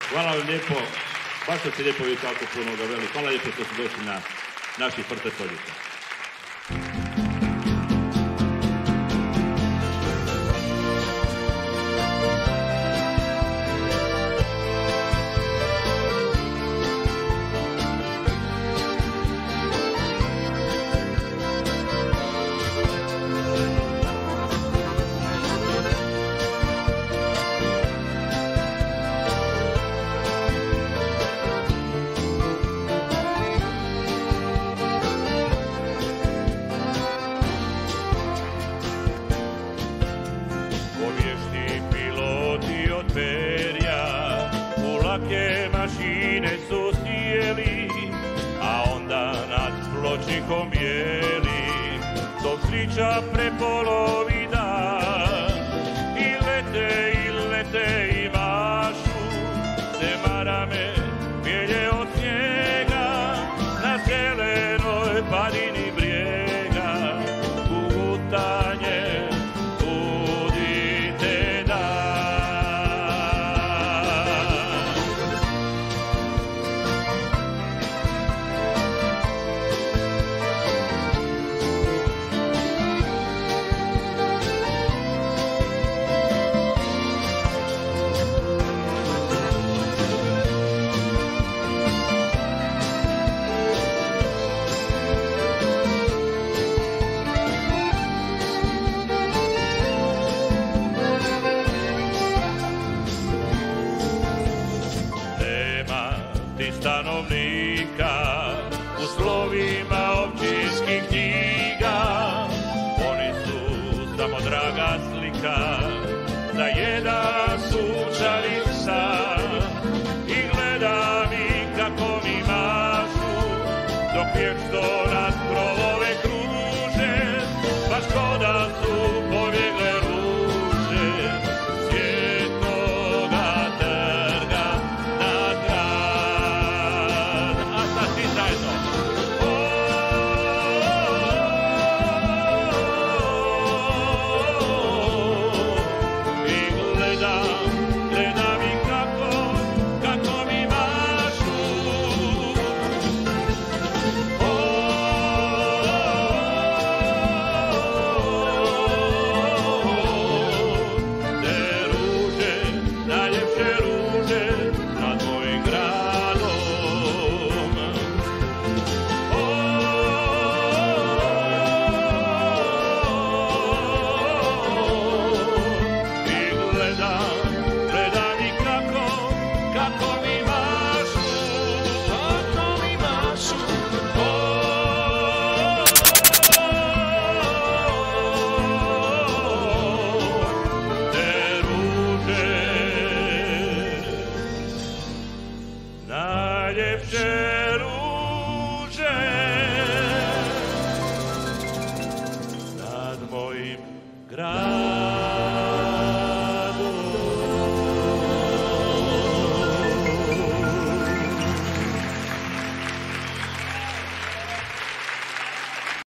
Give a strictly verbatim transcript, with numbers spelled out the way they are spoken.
Hvala vam lijepo. Baš ste lijepo vi tako puno gaveli. Hvala lijepo što ste došli na naših Forte Soljica. Pločnikom bijeli, dok srića prepolovi dan. I lete, i lete, i mašu, te marame bijelje od snijega, na zelenoj padini brijega, gutanje budite dan. Stanovnik